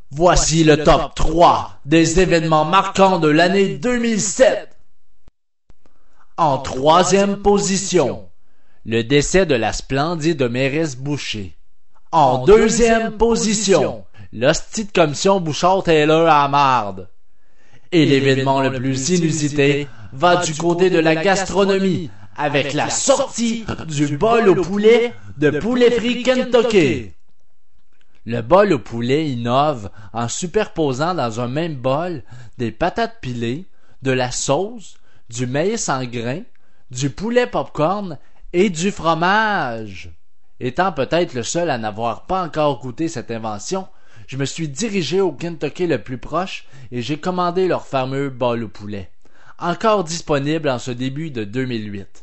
Voici le top 3 des événements marquants de l'année 2007. En troisième position, le décès de la splendide Mérisse Boucher. En deuxième position, l'hostie de commission Bouchard-Taylor à marde. Et l'événement le plus inusité va du côté de la gastronomie, avec la sortie du bol au poulet de Poulet Frit Kentucky. Le bol au poulet innove en superposant dans un même bol des patates pilées, de la sauce, du maïs en grains, du poulet popcorn et du fromage. Étant peut-être le seul à n'avoir pas encore goûté cette invention, je me suis dirigé au Kentucky le plus proche et j'ai commandé leur fameux bol au poulet, encore disponible en ce début de 2008.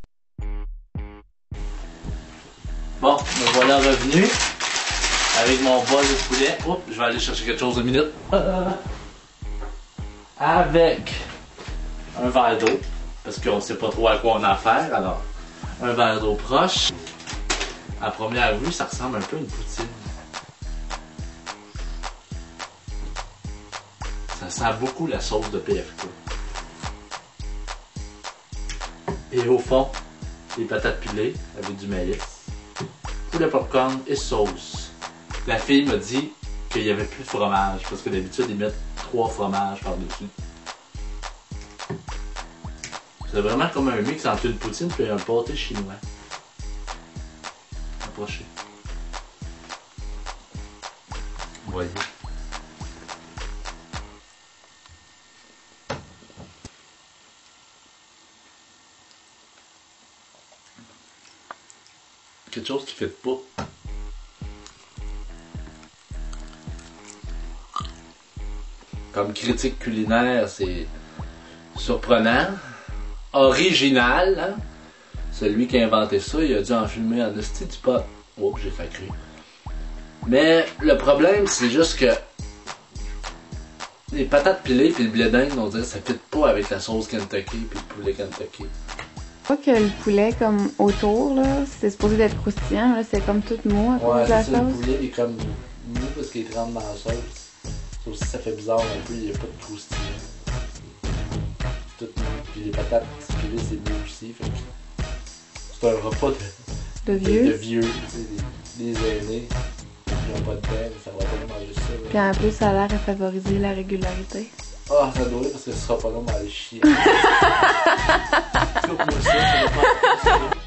Bon, me voilà revenu avec mon bol de poulet. Oups, je vais aller chercher quelque chose une minute. Avec un verre d'eau, parce qu'on ne sait pas trop à quoi on a affaire, alors un verre d'eau proche. À première vue, ça ressemble un peu à une poutine. Ça sent beaucoup la sauce de PFK. Et au fond, les patates pilées avec du maïs, poulet popcorn et sauce. La fille m'a dit qu'il n'y avait plus de fromage, parce que d'habitude, ils mettent 3 fromages par-dessus. C'est vraiment comme un mix entre une poutine et un pâté chinois. Approchez. Voyez. Quelque chose qui fait pas. Comme critique culinaire, c'est surprenant, original. Hein? Celui qui a inventé ça, il a dû en filmer en esti du pot. Oh, j'ai fait cru. Mais le problème, c'est juste que les patates pilées et le blé d'Inde, on dirait que ça fit pas avec la sauce Kentucky et le poulet Kentucky. Pas que le poulet comme autour là, c'est supposé d'être croustillant, là, c'est comme tout mou à cause de la sauce. Le poulet est comme mou parce qu'il est rentre dans la sauce. Ça aussi ça fait bizarre un peu, il n'y a pas de croustillant. C'est tout mou. Puis les patates pilées c'est mou aussi. Fait que c'est un repas de vieux. De vieux, tu sais, des aînés. Ils n'ont pas de pain, ça va pas manger ça. Là. Puis en plus ça a l'air à favoriser la régularité. Ah, ça doit être parce que ce sera pas long à aller chier. Coupe-moi ça, ça va pas.